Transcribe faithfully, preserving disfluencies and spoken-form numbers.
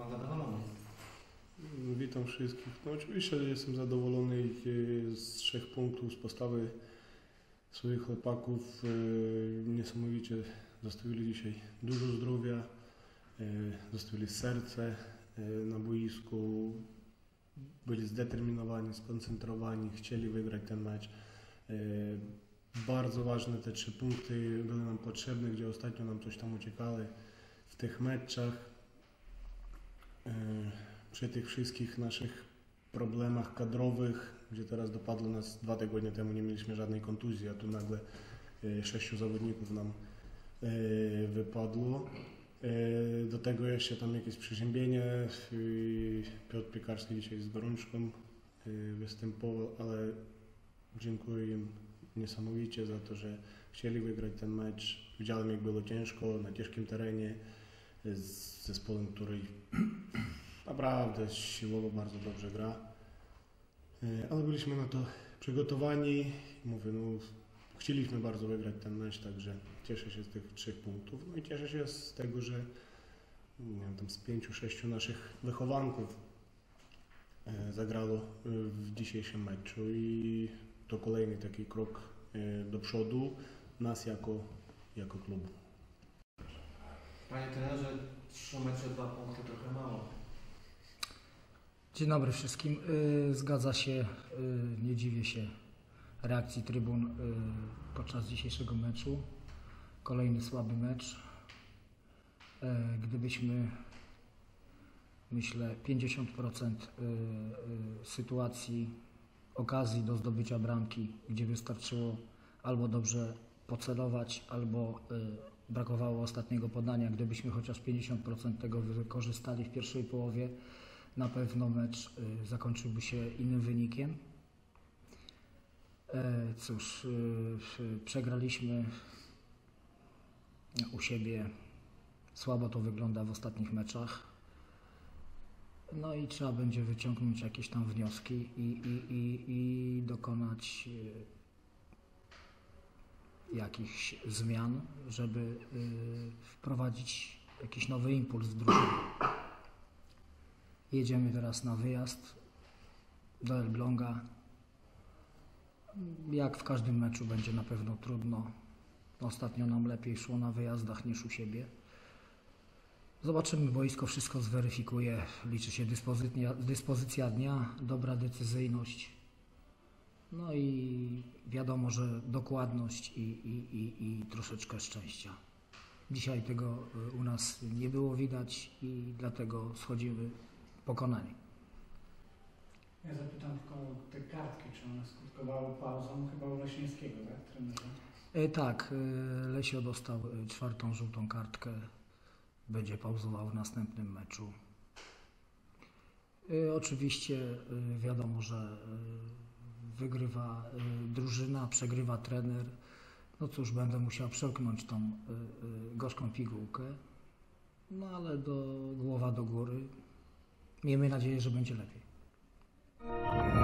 Pan zadowolony? Witam wszystkich. No oczywiście jestem zadowolony z trzech punktów, z postawy swoich chłopaków. Niesamowicie zostawili dzisiaj dużo zdrowia, zostawili serce na boisku, byli zdeterminowani, skoncentrowani, chcieli wygrać ten mecz. Bardzo ważne te trzy punkty były nam potrzebne, gdzie ostatnio nam coś tam uciekało w tych meczach. Przy tych wszystkich naszych problemach kadrowych, gdzie teraz dopadło nas dwa tygodnie temu, nie mieliśmy żadnej kontuzji, a tu nagle sześciu zawodników nam wypadło. Do tego jeszcze tam jakieś przeziębienie. Piotr Piekarski dzisiaj z gorączką występował, ale dziękuję im niesamowicie za to, że chcieli wygrać ten mecz. Widziałem, jak było ciężko na ciężkim terenie z zespołem, który naprawdę siłowo bardzo dobrze gra, ale byliśmy na to przygotowani. Mówię, no, chcieliśmy bardzo wygrać ten mecz, także cieszę się z tych trzech punktów. No i cieszę się z tego, że nie wiem, tam z pięciu, sześciu naszych wychowanków zagrało w dzisiejszym meczu i to kolejny taki krok do przodu nas jako, jako klubu. Panie trenerze, trzy mecze, dwa punkty, trochę mało. Dzień dobry wszystkim. Zgadza się, nie dziwię się reakcji trybun podczas dzisiejszego meczu. Kolejny słaby mecz. Gdybyśmy, myślę, pięćdziesiąt procent sytuacji, okazji do zdobycia bramki, gdzie wystarczyło albo dobrze pocelować, albo brakowało ostatniego podania, gdybyśmy chociaż pięćdziesiąt procent tego wykorzystali w pierwszej połowie, na pewno mecz zakończyłby się innym wynikiem. Cóż, przegraliśmy u siebie, słabo to wygląda w ostatnich meczach. No i trzeba będzie wyciągnąć jakieś tam wnioski i, i, i, i dokonać jakichś zmian, żeby wprowadzić jakiś nowy impuls w drużynie. Jedziemy teraz na wyjazd do Elbląga. Jak w każdym meczu będzie na pewno trudno. Ostatnio nam lepiej szło na wyjazdach niż u siebie. Zobaczymy, boisko wszystko zweryfikuje. Liczy się dyspozycja, dyspozycja dnia, dobra decyzyjność. No i wiadomo, że dokładność i, i, i, i troszeczkę szczęścia. Dzisiaj tego u nas nie było widać i dlatego schodzimy pokonani. Ja zapytam tylko o te kartki, czy one skutkowały pauzą chyba u Leśniewskiego, tak, trenerze? E, tak, Lesio dostał czwartą żółtą kartkę, będzie pauzował w następnym meczu. E, oczywiście e, wiadomo, że e, wygrywa e, drużyna, przegrywa trener. No cóż, będę musiał przełknąć tą e, e, gorzką pigułkę, no ale do, głowa do góry. Miejmy nadzieję, że będzie lepiej.